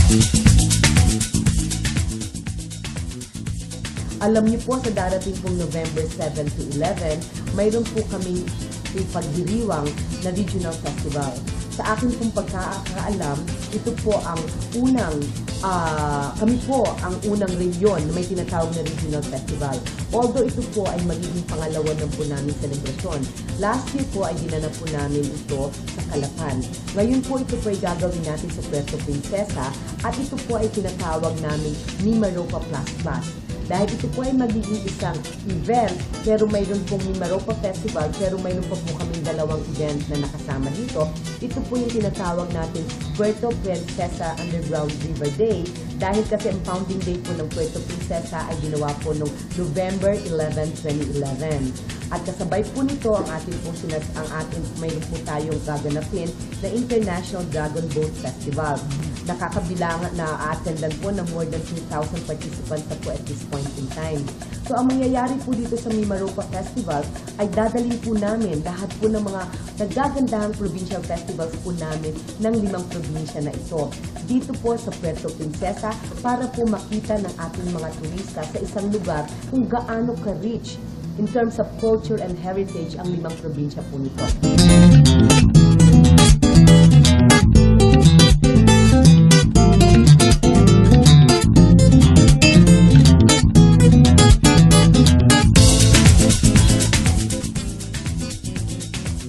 Alam niyo po, sa darating pong November 7 to 11, mayroon po kaming ipagdiriwang na regional festival. Sa akin pong pagkakaalam, ito po ang kami po ang unang rehiyon na may tinatawag na regional festival. Although ito po ay magiging pangalawa na po namin selebrasyon. Last year po ay dinanap po namin ito sa Calapan. Ngayon po ito po ay gagawin natin sa Puerto Princesa at ito po ay tinatawag namin Mimaropa Plus. Dahil ito po ay magiging isang event, pero mayroon pong Mimaropa Festival, pero mayroon pa po kaming dalawang event na nakasama dito. Ito po yung tinatawag natin Puerto Princesa Underground River Day, dahil kasi ang founding day po ng Puerto Princesa ay ginawa po noong Nobyembre 11, 2011. At kasabay po nito ang ating mayroon po tayong gaganapin na International Dragon Boat Festival. Nakakabilangan na attendan po ng more than 2,000 participants na po at this point in time. So ang mangyayari po dito sa Mimaropa Festival ay dadalhin po namin lahat po ng mga nagagandahang provincial festivals po namin ng 5 probinsya na ito. Dito po sa Puerto Princesa para po makita ng ating mga turista sa isang lugar kung gaano ka-rich in terms of culture and heritage ang 5 probinsya po nito.